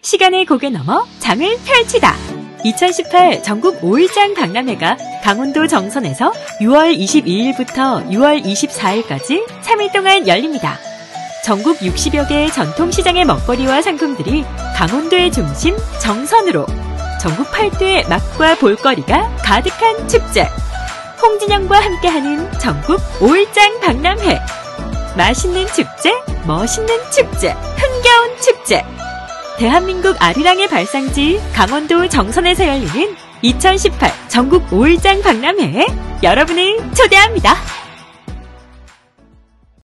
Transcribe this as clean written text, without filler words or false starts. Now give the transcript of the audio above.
시간의 곡에 넘어 장을 펼치다. 2018 전국 5일장 박람회가 강원도 정선에서 6월 22일부터 6월 24일까지 3일 동안 열립니다. 전국 60여 개의 전통시장의 먹거리와 상품들이 강원도의 중심 정선으로 전국 8도의 맛과 볼거리가 가득한 축제. 홍진영과 함께하는 전국 5일장 박람회. 맛있는 축제, 멋있는 축제, 흥겨운 축제. 대한민국 아리랑의 발상지 강원도 정선에서 열리는 2018 전국 5일장 박람회에 여러분을 초대합니다.